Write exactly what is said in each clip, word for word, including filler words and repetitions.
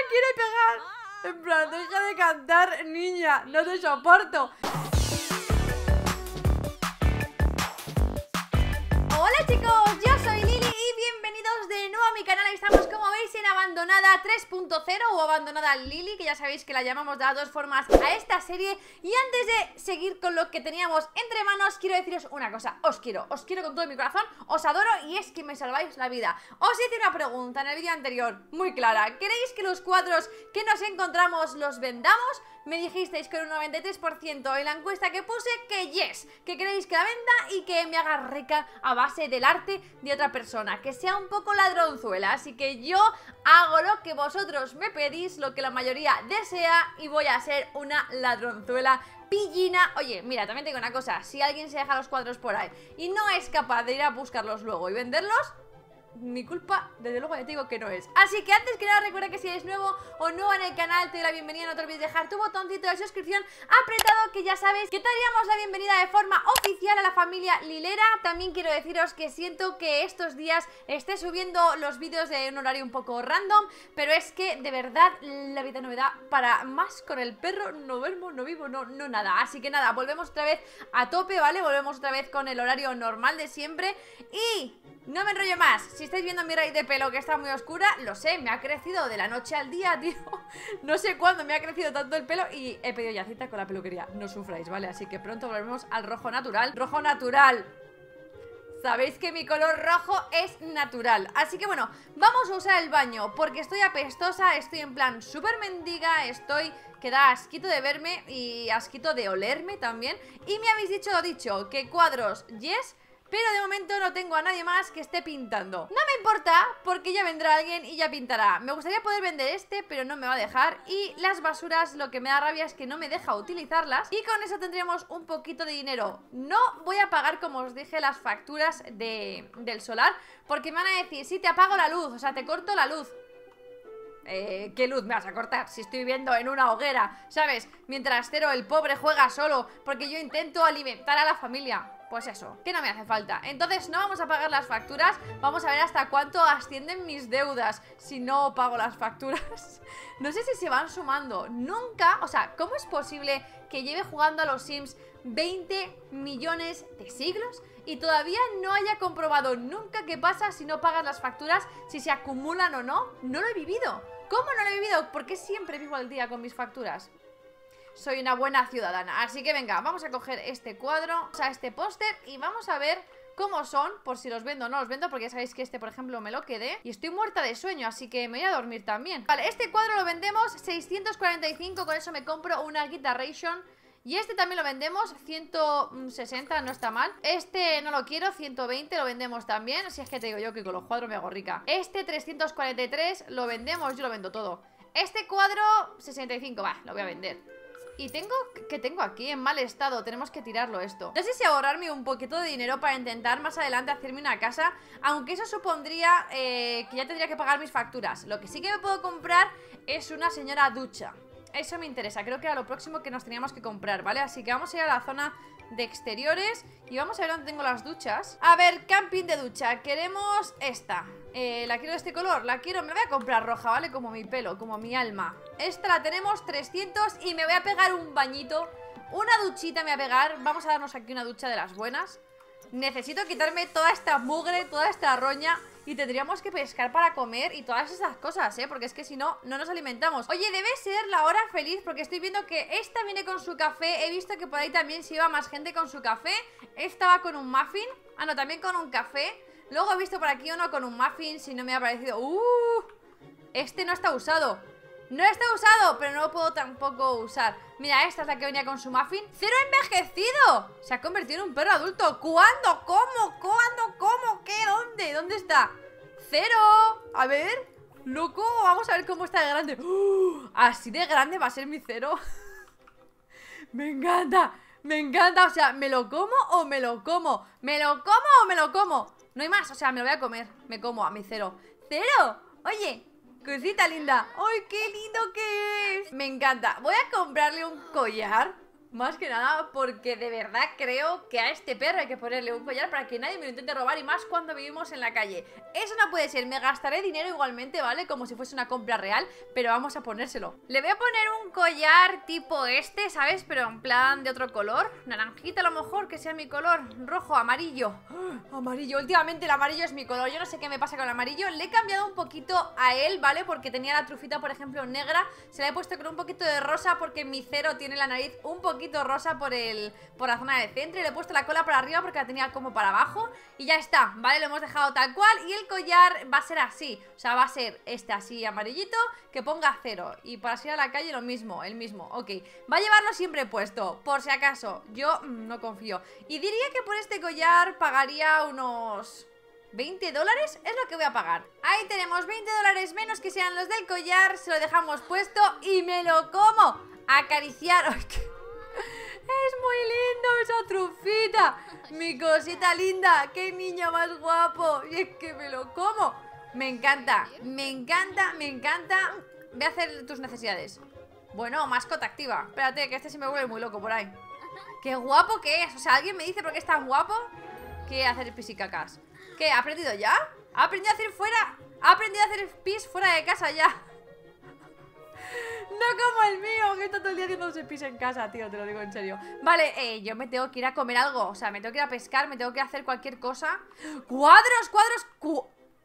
quiere pegar. En plan, deja de cantar, niña, no te soporto. Hola chicos, yo soy Lili y bienvenidos de nuevo a mi canal. Estamos, como veis, en Abandonada tres punto cero o Abandonada Lili, que ya sabéis que la llamamos de las dos formas a esta serie. Y antes de seguir con lo que teníamos entre manos, quiero deciros una cosa. Os quiero, os quiero con todo mi corazón, os adoro y es que me salváis la vida. Os hice una pregunta en el vídeo anterior, muy clara. ¿Queréis que los cuadros que nos encontramos los vendamos? Me dijisteis con un noventa y tres por ciento en la encuesta que puse que yes, que queréis que la venda y que me haga rica a base del arte de otra persona, que sea un poco ladronzuela. Así que yo hago lo que vosotros me pedís, lo que la mayoría desea, y voy a ser una ladronzuela pillina. Oye, mira, también tengo una cosa: si alguien se deja los cuadros por ahí y no es capaz de ir a buscarlos luego y venderlos, mi culpa, desde luego ya te digo que no es. Así que antes que nada, recuerda que si eres nuevo o nueva en el canal, te doy la bienvenida. No te olvides dejar tu botoncito de suscripción apretado, que ya sabes que te daríamos la bienvenida de forma oficial a la familia Lilera. También quiero deciros que siento que estos días esté subiendo los vídeos de un horario un poco random, pero es que de verdad la vida no me da para más con el perro. No duermo, no vivo, no, no nada. Así que nada, volvemos otra vez a tope, ¿vale? Volvemos otra vez con el horario normal de siempre. Y no me enrollo más. Si estáis viendo mi raíz de pelo que está muy oscura, lo sé, me ha crecido de la noche al día, tío. No sé cuándo me ha crecido tanto el pelo y he pedido ya cita con la peluquería. No sufráis, ¿vale? Así que pronto volvemos al rojo natural. ¡Rojo natural! Sabéis que mi color rojo es natural. Así que bueno, vamos a usar el baño porque estoy apestosa, estoy en plan súper mendiga, estoy que da asquito de verme y asquito de olerme también. Y me habéis dicho lo dicho, que cuadros, yes, pero de momento no tengo a nadie más que esté pintando. No me importa, porque ya vendrá alguien y ya pintará. Me gustaría poder vender este, pero no me va a dejar. Y las basuras, lo que me da rabia es que no me deja utilizarlas. Y con eso tendríamos un poquito de dinero. No voy a pagar, como os dije, las facturas de, del solar, porque me van a decir, sí, te apago la luz, o sea, te corto la luz. Eh, ¿qué luz me vas a cortar? Si estoy viviendo en una hoguera, ¿sabes? Mientras Cero, el pobre, juega solo, porque yo intento alimentar a la familia. Pues eso, que no me hace falta. Entonces no vamos a pagar las facturas. Vamos a ver hasta cuánto ascienden mis deudas si no pago las facturas. No sé si se van sumando. Nunca, o sea, ¿cómo es posible que lleve jugando a los Sims veinte millones de siglos y todavía no haya comprobado nunca qué pasa si no pagas las facturas, si se acumulan o no? No lo he vivido. ¿Cómo no lo he vivido? ¿Por qué siempre vivo al día con mis facturas? Soy una buena ciudadana. Así que venga, vamos a coger este cuadro, o sea, este póster, y vamos a ver cómo son, por si los vendo o no los vendo, porque ya sabéis que este, por ejemplo, me lo quedé y estoy muerta de sueño, así que me voy a dormir también. Vale, este cuadro lo vendemos seiscientos cuarenta y cinco, con eso me compro una Guitaration. Y este también lo vendemos, ciento sesenta, no está mal. Este no lo quiero, ciento veinte, lo vendemos también. Si es que te digo yo que con los cuadros me hago rica. Este trescientos cuarenta y tres lo vendemos, yo lo vendo todo. Este cuadro sesenta y cinco, va, lo voy a vender. Y tengo, que tengo aquí en mal estado, tenemos que tirarlo esto. No sé si ahorrarme un poquito de dinero para intentar más adelante hacerme una casa, aunque eso supondría eh, que ya tendría que pagar mis facturas. Lo que sí que me puedo comprar es una señora ducha. Eso me interesa, creo que era lo próximo que nos teníamos que comprar, ¿vale? Así que vamos a ir a la zona de exteriores y vamos a ver dónde tengo las duchas. A ver, camping de ducha, queremos esta. eh, La quiero de este color, la quiero, me la voy a comprar roja, ¿vale? Como mi pelo, como mi alma. Esta la tenemos trescientos y me voy a pegar un bañito. Una duchita me voy a pegar. Vamos a darnos aquí una ducha de las buenas. Necesito quitarme toda esta mugre, toda esta roña. Y tendríamos que pescar para comer y todas esas cosas, ¿eh? Porque es que si no, no nos alimentamos. Oye, debe ser la hora feliz, porque estoy viendo que esta viene con su café. He visto que por ahí también se iba más gente con su café. Esta va con un muffin. Ah, no, también con un café. Luego he visto por aquí uno con un muffin, si no me ha parecido. ¡Uh! Este no está usado. No está usado, pero no lo puedo tampoco usar. Mira, esta es la que venía con su muffin. ¡Cero envejecido! Se ha convertido en un perro adulto. ¿Cuándo? ¿Cómo? ¿Cuándo? ¿Cómo? ¿Qué? ¿Dónde? ¿Dónde está? ¡Cero! A ver, loco, vamos a ver cómo está de grande. ¡Uh! Así de grande va a ser mi Cero. Me encanta, me encanta. O sea, ¿me lo como o me lo como? ¿Me lo como o me lo como? No hay más, o sea, me lo voy a comer. Me como a mi Cero. ¡Cero! Oye, cosita linda. ¡Ay, qué lindo que es! Me encanta. Voy a comprarle un collar. Más que nada porque de verdad creo que a este perro hay que ponerle un collar para que nadie me lo intente robar, y más cuando vivimos en la calle. Eso no puede ser, me gastaré dinero igualmente, ¿vale? Como si fuese una compra real, pero vamos a ponérselo. Le voy a poner un collar tipo este, ¿sabes? Pero en plan de otro color, naranjita a lo mejor, que sea mi color, rojo, amarillo. ¡Oh! Amarillo, últimamente el amarillo es mi color, yo no sé qué me pasa con el amarillo. Le he cambiado un poquito a él, ¿vale? Porque tenía la trufita, por ejemplo, negra. Se la he puesto con un poquito de rosa porque mi cero tiene la nariz un poquito poquito rosa por el por la zona del centro, y le he puesto la cola para arriba porque la tenía como para abajo, y ya está, ¿vale? Lo hemos dejado tal cual, y el collar va a ser así, o sea, va a ser este así amarillito, que ponga cero, y para salir a la calle lo mismo, el mismo, ok. Va a llevarlo siempre puesto, por si acaso, yo mmm, no confío, y diría que por este collar pagaría unos ¿veinte dólares? Es lo que voy a pagar. Ahí tenemos veinte dólares menos que sean los del collar, se lo dejamos puesto y me lo como. Acariciar. ¡Ay, qué! Es muy lindo esa trufita. Mi cosita linda. Qué niño más guapo. Y es que me lo como. Me encanta, me encanta, me encanta. Ve a hacer tus necesidades. Bueno, mascota activa. Espérate, que este se me vuelve muy loco por ahí. Qué guapo que es. O sea, ¿alguien me dice por qué es tan guapo? ¿Qué hacer pis y cacas? ¿Qué? ¿Ha aprendido ya? ¿Ha aprendido a hacer fuera? ¿Ha aprendido a hacer pis fuera de casa ya? No como el mío, que está todo el día haciéndose pis en casa, tío, te lo digo en serio. Vale, eh, yo me tengo que ir a comer algo. O sea, me tengo que ir a pescar, me tengo que hacer cualquier cosa. ¡Cuadros, cuadros! Cu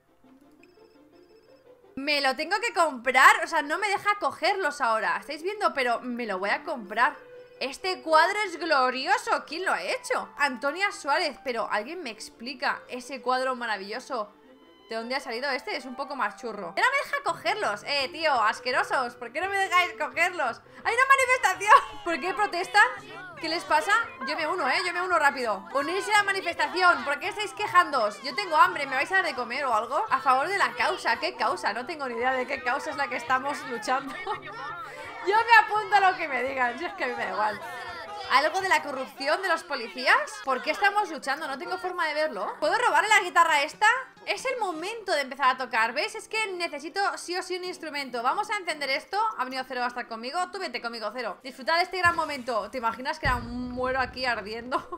me lo tengo que comprar. O sea, no me deja cogerlos ahora. ¿Estáis viendo? Pero me lo voy a comprar. Este cuadro es glorioso. ¿Quién lo ha hecho? Antonia Suárez. Pero ¿alguien me explica ese cuadro maravilloso? ¿De dónde ha salido este? Es un poco más churro. ¡Ya no me deja cogerlos! Eh, tío, asquerosos. ¿Por qué no me dejáis cogerlos? ¡Hay una manifestación! ¿Por qué protestan? ¿Qué les pasa? Yo me uno, eh, yo me uno rápido. Unirse a la manifestación. ¿Por qué estáis quejándoos? Yo tengo hambre, ¿me vais a dar de comer o algo? A favor de la causa. ¿Qué causa? No tengo ni idea de qué causa es la que estamos luchando. Yo me apunto a lo que me digan. Si es que a mí me da igual. ¿Algo de la corrupción de los policías? ¿Por qué estamos luchando? No tengo forma de verlo. ¿Puedo robarle la guitarra esta? Es el momento de empezar a tocar, ¿ves? Es que necesito sí o sí un instrumento. Vamos a encender esto. Ha venido Cero a estar conmigo. Tú vete conmigo, Cero. Disfrutar de este gran momento. ¿Te imaginas que era un muero aquí ardiendo?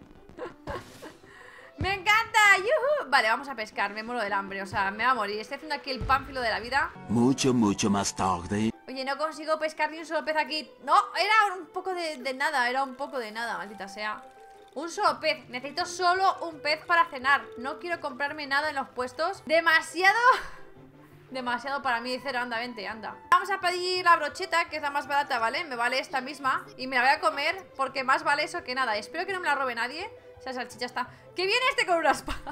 ¡Me encanta! ¡Yuhu! Vale, vamos a pescar. Me muero del hambre, o sea, me va a morir. Estoy haciendo aquí el pánfilo de la vida. Mucho, mucho más tarde. Oye, no consigo pescar ni un solo pez aquí. No, era un poco de, de nada. Era un poco de nada, maldita sea. Un solo pez, necesito solo un pez para cenar. No quiero comprarme nada en los puestos. Demasiado... Demasiado para mí. Cero, anda, vente, anda. Vamos a pedir la brocheta, que es la más barata, ¿vale? Me vale esta misma y me la voy a comer porque más vale eso que nada. Espero que no me la robe nadie. Esa salchicha está... ¡Que viene este con una espada!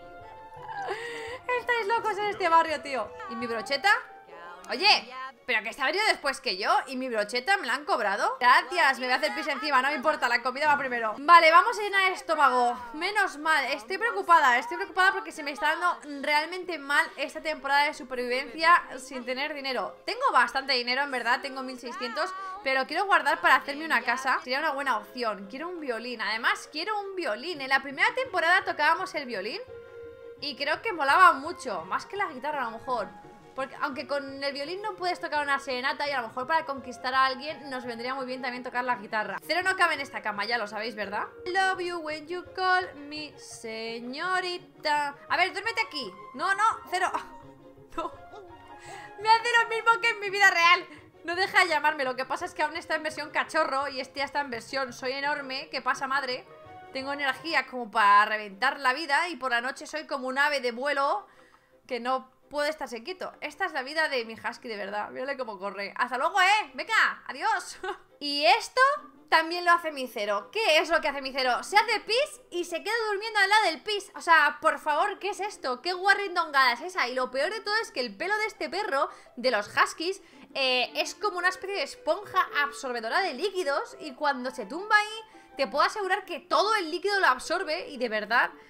Estáis locos en este barrio, tío. ¿Y mi brocheta? Oye, pero que está venido después que yo. ¿Y mi brocheta me la han cobrado? Gracias, me voy a hacer pis encima, no me importa, la comida va primero. Vale, vamos a llenar el estómago. Menos mal, estoy preocupada. Estoy preocupada porque se me está dando realmente mal esta temporada de supervivencia sin tener dinero. Tengo bastante dinero, en verdad, tengo mil seiscientos, pero quiero guardar para hacerme una casa. Sería una buena opción. Quiero un violín, además quiero un violín. En la primera temporada tocábamos el violín y creo que molaba mucho, más que la guitarra a lo mejor. Porque aunque con el violín no puedes tocar una serenata, y a lo mejor para conquistar a alguien nos vendría muy bien también tocar la guitarra. Cero no cabe en esta cama, ya lo sabéis, ¿verdad? Love you when you call me señorita. A ver, duérmete aquí. No, no, Cero. No. Me hace lo mismo que en mi vida real. No deja de llamarme, lo que pasa es que aún está en versión cachorro y este ya está en versión soy enorme. ¿Qué pasa, madre? Tengo energía como para reventar la vida y por la noche soy como un ave de vuelo que no... puede estarse quieto. Esta es la vida de mi husky, de verdad. Mírale cómo corre. ¡Hasta luego, eh! ¡Venga! ¡Adiós! Y esto también lo hace mi Cero. ¿Qué es lo que hace mi Cero? Se hace pis y se queda durmiendo al lado del pis. O sea, por favor, ¿qué es esto? ¿Qué guarrindongada es esa? Y lo peor de todo es que el pelo de este perro, de los huskies, eh, es como una especie de esponja absorbedora de líquidos. Y cuando se tumba ahí, te puedo asegurar que todo el líquido lo absorbe. Y de verdad...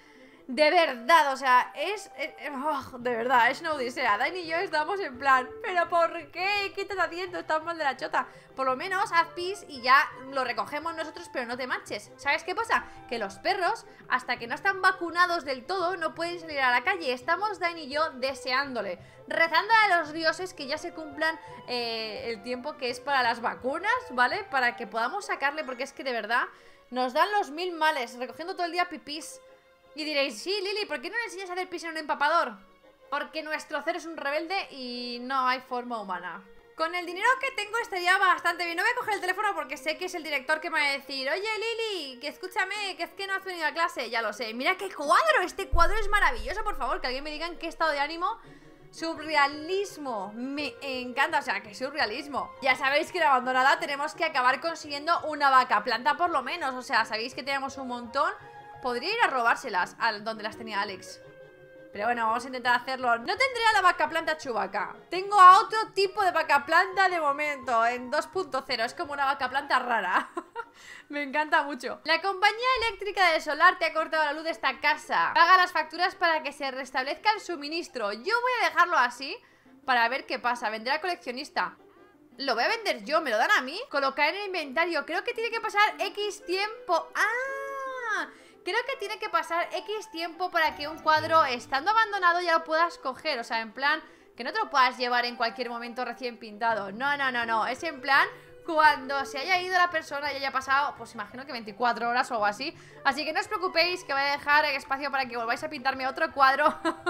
De verdad, o sea, es... es oh, de verdad, es una odisea. Dani y yo estamos en plan, ¿pero por qué? ¿Qué estás haciendo? Estás mal de la chota. Por lo menos haz pis y ya lo recogemos nosotros, pero no te manches. ¿Sabes qué pasa? Que los perros, hasta que no están vacunados del todo, no pueden salir a la calle. Estamos Dani y yo deseándole, rezando a los dioses que ya se cumplan eh, el tiempo que es para las vacunas, ¿vale? Para que podamos sacarle, porque es que de verdad nos dan los mil males, recogiendo todo el día pipís. Y diréis, sí, Lili, ¿por qué no le enseñas a hacer pis en un empapador? Porque nuestro cero es un rebelde y no hay forma humana. Con el dinero que tengo estaría bastante bien. No voy a coger el teléfono porque sé que es el director que me va a decir, oye, Lili, que escúchame, que es que no has venido a clase. Ya lo sé. Mira qué cuadro, este cuadro es maravilloso, por favor, que alguien me diga en qué estado de ánimo. Surrealismo, me encanta, o sea, que surrealismo. Ya sabéis que en Abandonada tenemos que acabar consiguiendo una vaca planta por lo menos. O sea, sabéis que tenemos un montón. Podría ir a robárselas a donde las tenía Alex, pero bueno, vamos a intentar hacerlo. No tendré a la vaca planta Chewbacca. Tengo a otro tipo de vaca planta de momento, en dos punto cero. Es como una vaca planta rara. Me encanta mucho. La compañía eléctrica de solar te ha cortado la luz de esta casa. Paga las facturas para que se restablezca el suministro. Yo voy a dejarlo así para ver qué pasa. Vendrá el coleccionista. Lo voy a vender yo, ¿me lo dan a mí? Colocar en el inventario. Creo que tiene que pasar X tiempo. ¡Ah! Creo que tiene que pasar X tiempo para que un cuadro, estando abandonado, ya lo puedas coger. O sea, en plan, que no te lo puedas llevar en cualquier momento recién pintado. No, no, no, no. Es en plan, cuando se haya ido la persona y haya pasado, pues imagino que veinticuatro horas o algo así. Así que no os preocupéis, que voy a dejar espacio para que volváis a pintarme otro cuadro.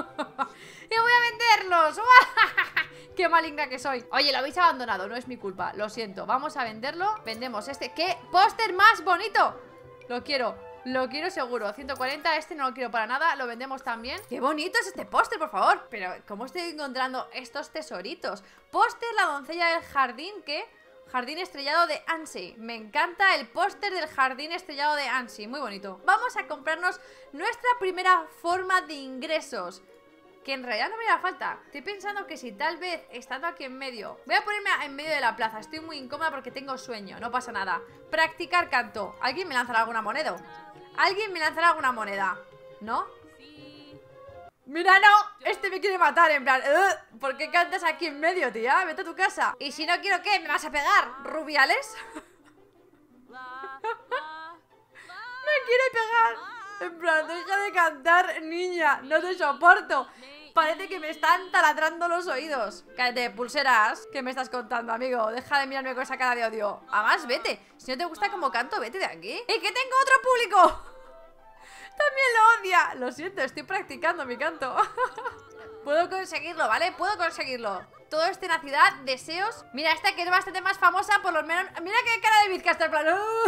Y voy a venderlos. ¡Qué maligna que soy! Oye, lo habéis abandonado, no es mi culpa, lo siento. Vamos a venderlo. Vendemos este. ¡Qué póster más bonito! Lo quiero. Lo quiero seguro, ciento cuarenta, este no lo quiero para nada. Lo vendemos también. ¡Qué bonito es este póster, por favor! Pero, ¿cómo estoy encontrando estos tesoritos? Póster, la doncella del jardín, ¿qué? Jardín estrellado de Ansi. Me encanta el póster del jardín estrellado de Ansi, muy bonito. Vamos a comprarnos nuestra primera forma de ingresos, que en realidad no me da falta. Estoy pensando que si tal vez, estando aquí en medio, voy a ponerme en medio de la plaza. Estoy muy incómoda porque tengo sueño, no pasa nada. Practicar canto. ¿Alguien me lanzará alguna moneda? ¿Alguien me lanzará alguna moneda? ¿No? Mira, no, este me quiere matar, en plan, ¿por qué cantas aquí en medio, tía? Vete a tu casa. Y si no quiero, ¿qué? ¿Me vas a pegar? ¿Rubiales? Me quiere pegar. En plan, deja de cantar, niña, no te soporto. Parece que me están taladrando los oídos. Cállate, pulseras. ¿Qué me estás contando, amigo? Deja de mirarme con esa cara de odio. Además, vete. Si no te gusta cómo canto, vete de aquí. ¡Y que tengo otro público! También lo odia. Lo siento, estoy practicando mi canto. Puedo conseguirlo, ¿vale? Puedo conseguirlo. Todo es tenacidad, deseos. Mira, esta que es bastante más famosa, por lo menos. Mira qué cara de bizca está en plan.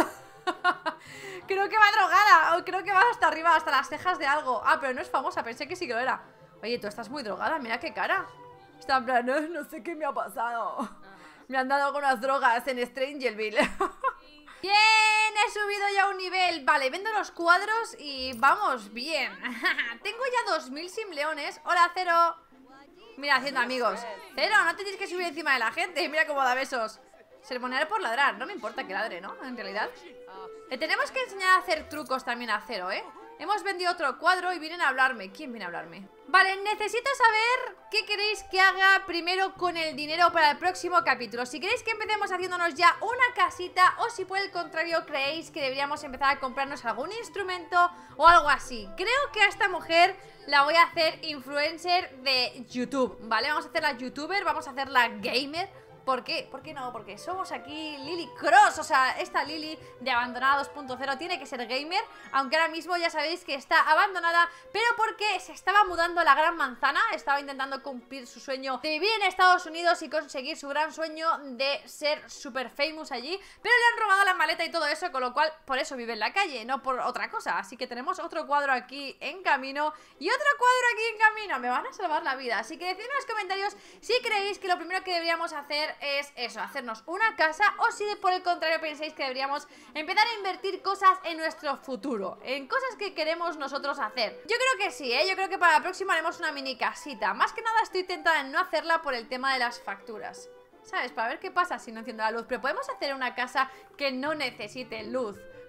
Creo que va drogada. O creo que va hasta arriba, hasta las cejas de algo. Ah, pero no es famosa, pensé que sí que lo era. Oye, tú estás muy drogada, mira qué cara. Está en plan, no, no sé qué me ha pasado. Me han dado algunas drogas en Strangerville. Bien, he subido ya un nivel. Vale, vendo los cuadros y vamos bien. Tengo ya dos mil simleones. Hola, Cero. Mira, haciendo amigos. Cero, no te tienes que subir encima de la gente. Mira cómo da besos. Sermonear por ladrar, no me importa que ladre, ¿no? En realidad le tenemos que enseñar a hacer trucos también a Cero, ¿eh? Hemos vendido otro cuadro y vienen a hablarme. ¿Quién viene a hablarme? Vale, necesito saber qué queréis que haga primero con el dinero para el próximo capítulo. Si queréis que empecemos haciéndonos ya una casita, o si por el contrario creéis que deberíamos empezar a comprarnos algún instrumento o algo así. Creo que a esta mujer la voy a hacer influencer de YouTube, ¿vale? Vamos a hacerla youtuber, vamos a hacerla gamer. ¿Por qué? ¿Por qué no? Porque somos aquí Lili Cross. O sea, esta Lili de Abandonada dos punto cero tiene que ser gamer. Aunque ahora mismo ya sabéis que está abandonada, pero porque se estaba mudando a la Gran Manzana. Estaba intentando cumplir su sueño de vivir en Estados Unidos y conseguir su gran sueño de ser super famous allí. Pero le han robado la maleta y todo eso, con lo cual por eso vive en la calle, no por otra cosa. Así que tenemos otro cuadro aquí en camino y otro cuadro aquí en camino. Me van a salvar la vida. Así que decidme en los comentarios si creéis que lo primero que deberíamos hacer es eso, hacernos una casa, o si por el contrario pensáis que deberíamos empezar a invertir cosas en nuestro futuro, en cosas que queremos nosotros hacer. Yo creo que sí, ¿eh? Yo creo que para la próxima haremos una mini casita. Más que nada estoy tentada en no hacerla por el tema de las facturas, ¿sabes? Para ver qué pasa si no enciendo la luz. Pero podemos hacer una casa que no necesite luz.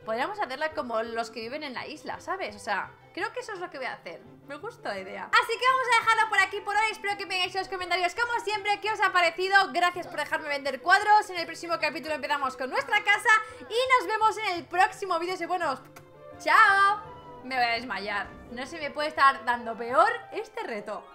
podríamos hacerla como los que viven en la isla, ¿sabes? O sea, creo que eso es lo que voy a hacer. Me gusta la idea. Así que vamos a dejarlo por aquí por hoy. Espero que me digáis en los comentarios, como siempre, qué os ha parecido. Gracias por dejarme vender cuadros. En el próximo capítulo empezamos con nuestra casa y nos vemos en el próximo vídeo. Y bueno, ¡chao! Me voy a desmayar. No se me puede estar dando peor este reto.